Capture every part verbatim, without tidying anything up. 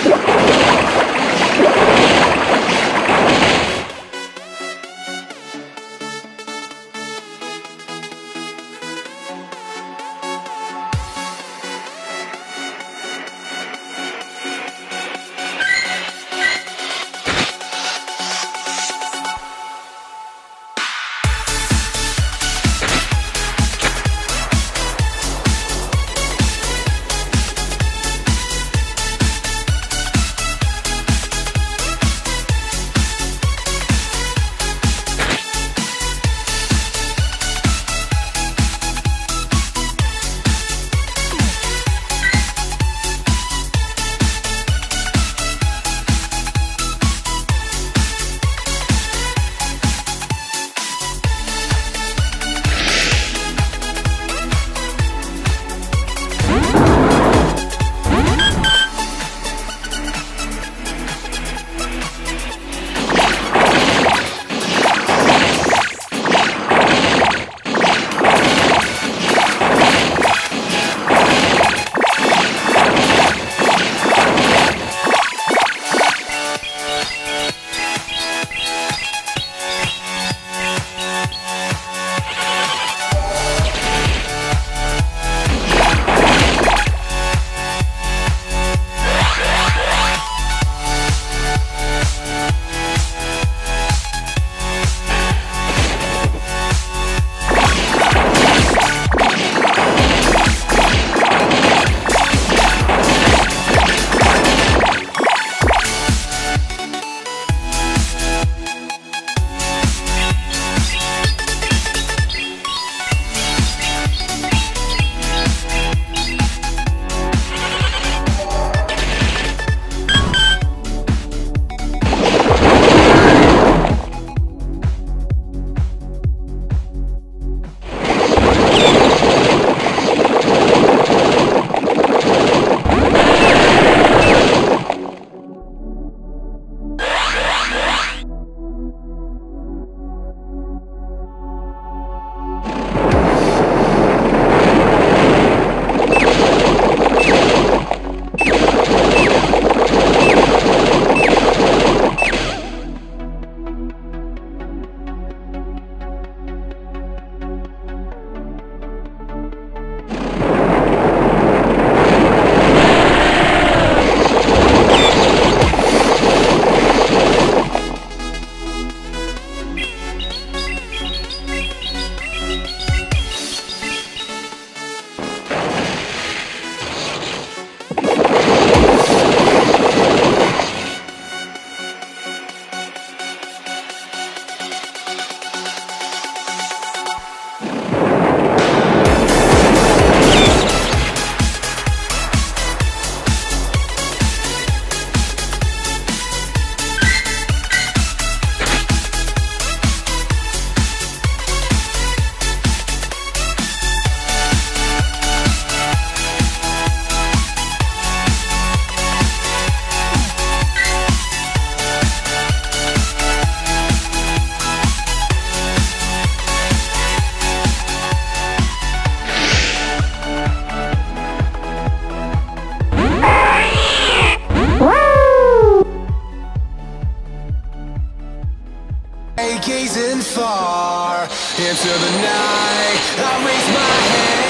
Gazing far into the night, I raise my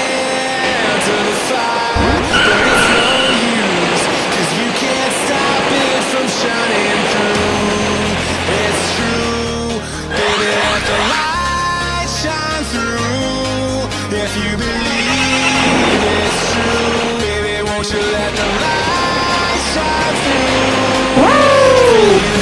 hand to the fire, but it's no use, 'cause you can't stop it from shining through. It's true, baby, let the light shine through. If you believe it's true, baby, won't you let the light shine through? For you.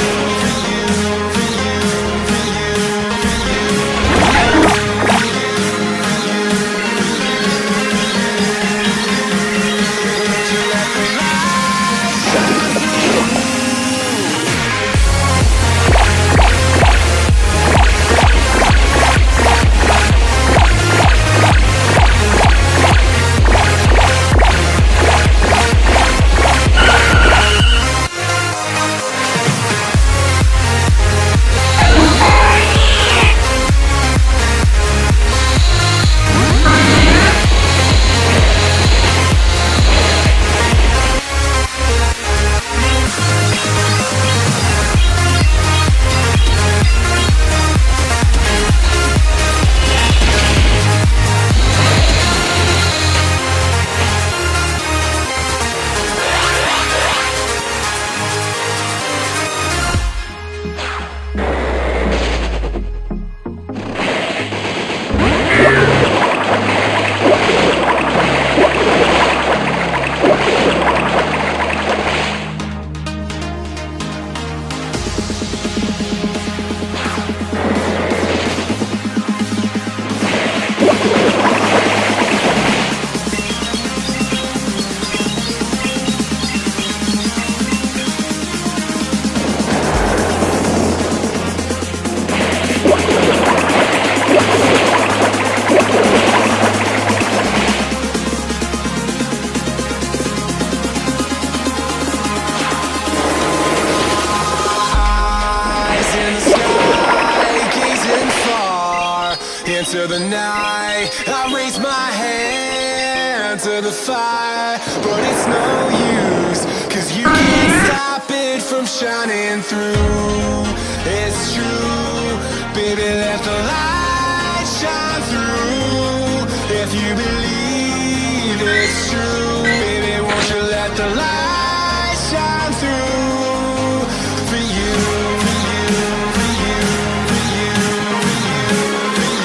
into the night. I raise my hand to the fire, but it's no use, 'cause you can't stop it from shining through. It's true, baby, let the light shine through. If you believe it's true, baby, won't you let the light shine through for you, for you, for you, for you, for you, for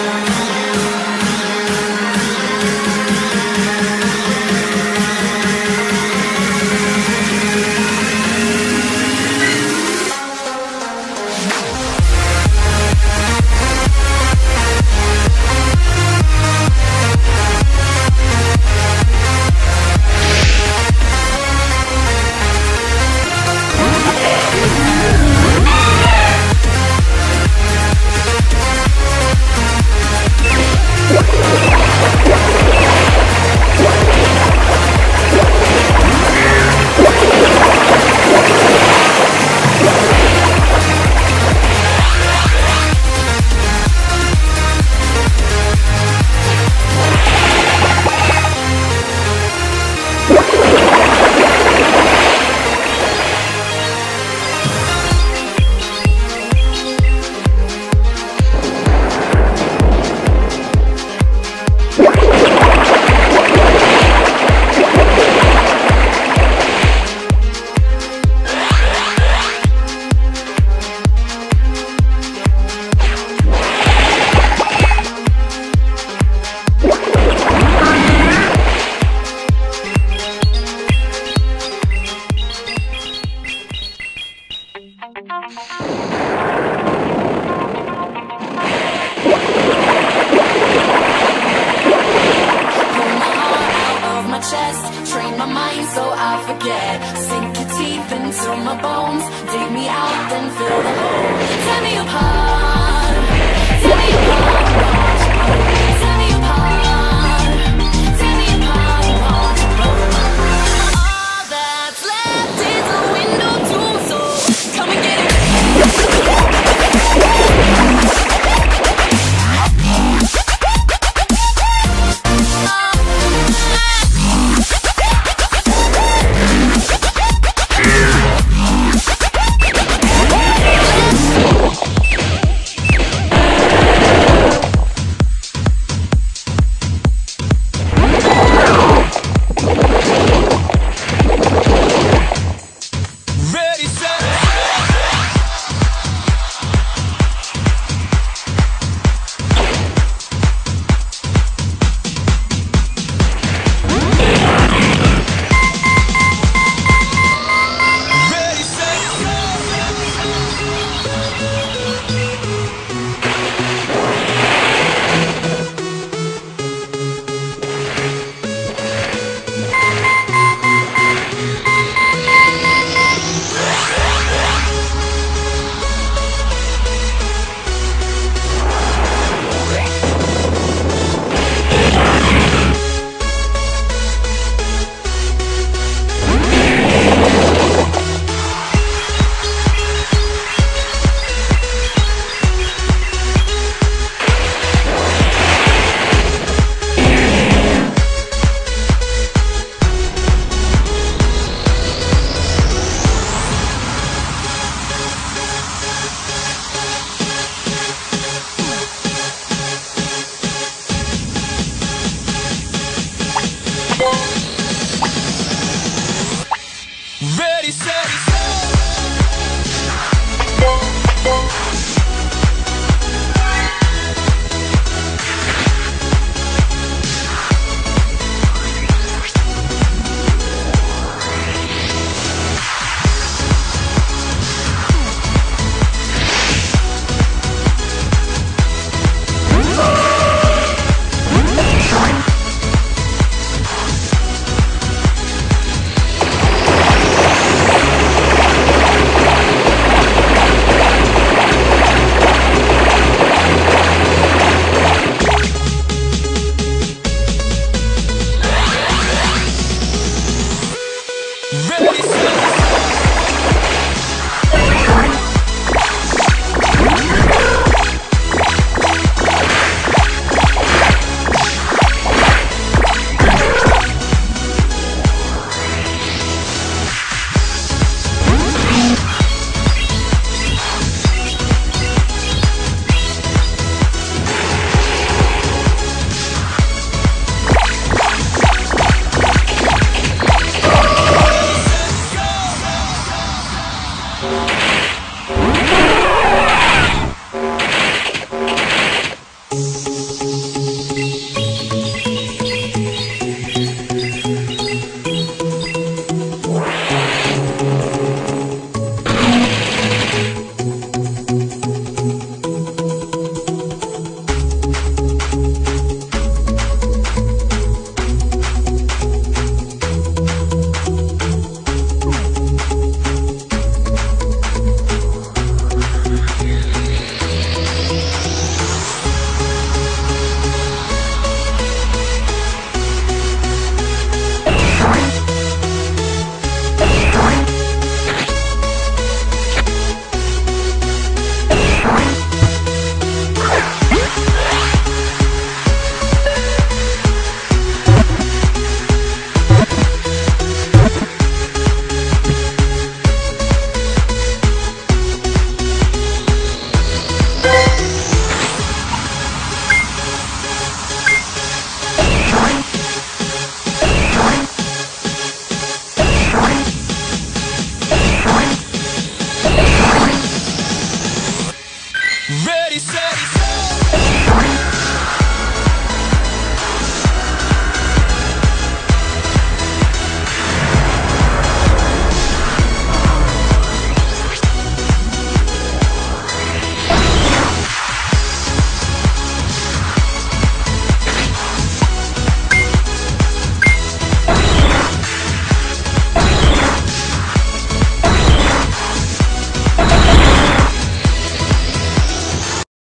train my mind so I forget. Sink your teeth into my bones, dig me out, then fill the hole. Tear me apart, tear me apart, tear me apart, tear me apart, watch it roll. All that's left is a window to my soul. Come and get it. Ready, set,